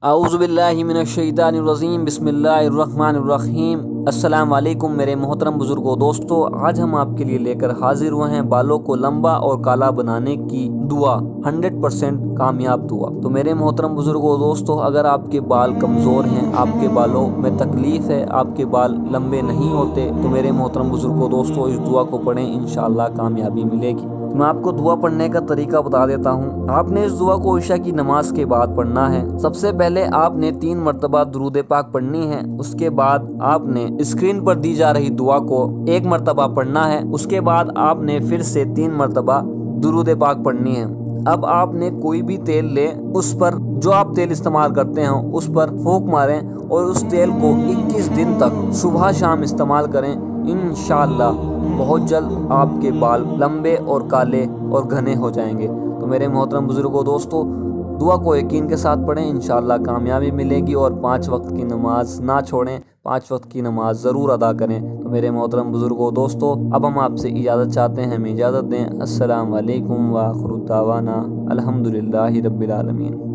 अऊज़ु बिल्लाहि मिनश्शैतानिर्रजीम बिस्मिल्लाहिर्रहमानिर्रहीम। अस्सलाम वालेकुम मेरे मोहतरम बुजुर्गों दोस्तों, आज हम आपके लिए लेकर हाजिर हुए हैं बालों को लंबा और काला बनाने की दुआ, 100% कामयाब दुआ। तो मेरे मोहतरम बुजुर्गों दोस्तों, अगर आपके बाल कमज़ोर हैं, आपके बालों में तकलीफ़ है, आपके बाल लंबे नहीं होते, तो मेरे मोहतरम बुजुर्गों दोस्तों इस दुआ को पढ़ें, इंशाअल्लाह कामयाबी मिलेगी। मैं आपको दुआ पढ़ने का तरीका बता देता हूँ। आपने इस दुआ को इशा की नमाज के बाद पढ़ना है। सबसे पहले आपने 3 मरतबा दुरूद पाक पढ़नी है। उसके बाद आपने स्क्रीन पर दी जा रही दुआ को 1 मरतबा पढ़ना है। उसके बाद आपने फिर से 3 मरतबा दुरूद पाक पढ़नी है। अब आपने कोई भी तेल ले, उस पर जो आप तेल इस्तेमाल करते हैं उस पर फूंक मारें और उस तेल को 21 दिन तक सुबह शाम इस्तेमाल करें। इंशाअल्लाह बहुत जल्द आपके बाल लंबे और काले और घने हो जाएंगे। तो मेरे मोहतरम बुजुर्गों दोस्तों, दुआ को यकीन के साथ पढ़ें, इंशाअल्लाह कामयाबी मिलेगी। और 5 वक्त की नमाज ना छोड़ें, 5 वक्त की नमाज ज़रूर अदा करें। तो मेरे मोहतरम बुजुर्गों दोस्तों, अब हम आपसे इजाज़त चाहते हैं, हमें इजाज़त दें। अस्सलाम वालेकुम व आखिरु दावाना अल्हम्दुलिल्लाहि रब्बिल आलमीन।